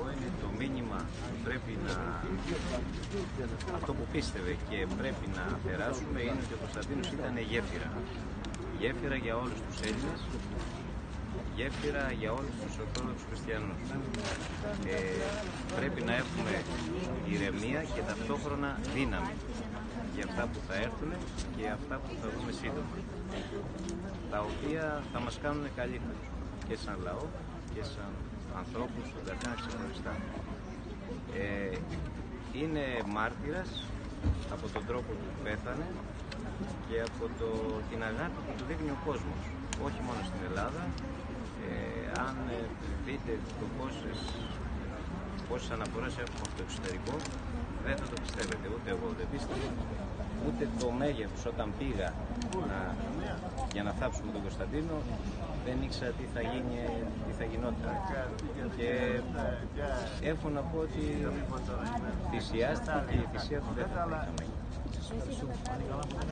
είναι το μήνυμα που πρέπει να... Αυτό που πίστευε και πρέπει να περάσουμε είναι ότι ο Κωνσταντίνος ήταν γέφυρα. Γέφυρα για όλους τους Έλληνες, γέφυρα για όλους τους Ορθόδοξους Χριστιανούς. Πρέπει να έχουμε ηρεμία και ταυτόχρονα δύναμη για αυτά που θα έρθουν και αυτά που θα δούμε σύντομα, τα οποία θα μας κάνουν καλύτερους και σαν λαό και σαν ανθρώπους, τον καθένα ξεχωριστά. Είναι μάρτυρας από τον τρόπο που πέθανε και από την αγάπη που του δείχνει ο κόσμος, όχι μόνο στην Ελλάδα. Αν δείτε το πόσες αναφορές έχουμε από το εξωτερικό, δεν θα το πιστεύετε, ούτε εγώ δεν πίστευα, ούτε το μέγεθος όταν πήγα για να θάψουμε τον Κωνσταντίνο, δεν ήξερα τι θα γινόταν. Και έχω να πω ότι θυσιάστηκε και η θυσία του δεν θα